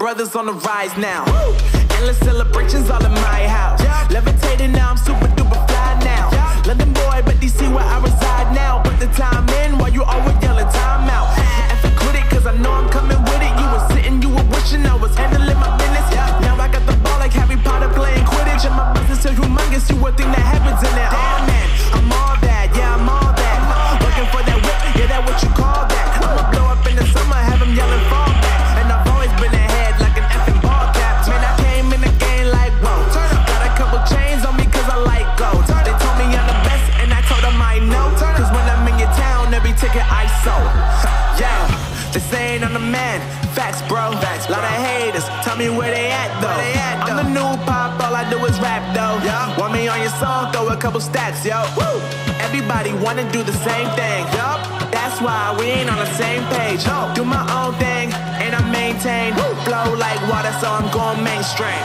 brothers on the rise now. Woo! Endless celebrations all in my house. Levitating now, I'm super duper fly now. London boy, but DC where I reside now. Put the time in while you always yelling time out. And for quit it, cause I know I'm coming with it. You were sitting, you were wishing I was handling my business. Now I got the ball like Harry Potter playing Quidditch. And my business so humongous, you would think that happens in there. Oh man, I'm all that, yeah, I'm all that. Looking for that whip, yeah, that what you call that. I'ma blow up in the summer, have them yelling fall back. And I've always been ahead like an effing ball cap. Man, I came in the game like, whoa. Got a couple chains on me cause I like gold. They told me I'm the best and I told them I know. Cause when I'm in your town, every ticket I sold. Yeah, they saying I'm the man. Facts, bro. Lot of haters, tell me where they at though. I'm the new pop, all I do is rap though. Want me on your song, throw a couple stats, yo. Woo! Everybody wanna do the same thing. That's why we ain't on the same page. Do my own thing and I maintain. Flow like water, so I'm going mainstream.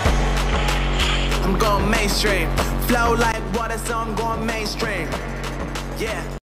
I'm going mainstream. Flow like water, so I'm going mainstream. Yeah.